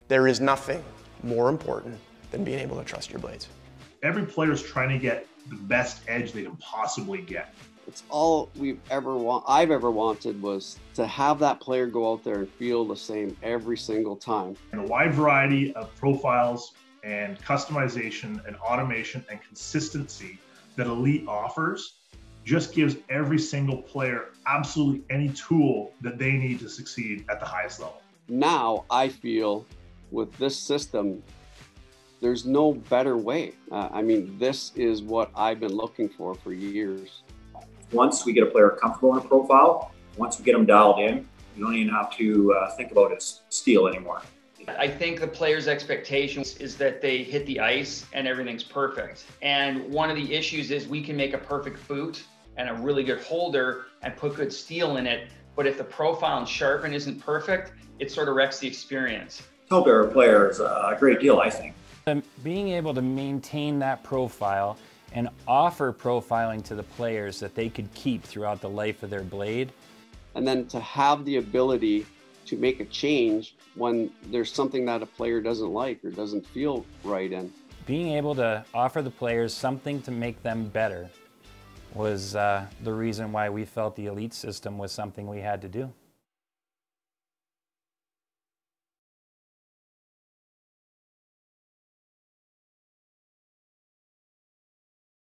There is nothing more important than being able to trust your blades. Every player is trying to get the best edge they can possibly get. It's all I've ever wanted was to have that player go out there and feel the same every single time. And the wide variety of profiles and customization and automation and consistency that Elite offers just gives every single player absolutely any tool that they need to succeed at the highest level. Now I feel with this system, there's no better way. I mean, this is what I've been looking for years. Once we get a player comfortable in a profile, once we get them dialed in, you don't even have to think about his steel anymore. I think the player's expectations is that they hit the ice and everything's perfect. And one of the issues is we can make a perfect boot and a really good holder and put good steel in it. But if the profile and sharpen isn't perfect, it sort of wrecks the experience. Help our players a great deal, I think. Being able to maintain that profile and offer profiling to the players that they could keep throughout the life of their blade. And then to have the ability to make a change when there's something that a player doesn't like or doesn't feel right in. Being able to offer the players something to make them better was the reason why we felt the Elite system was something we had to do.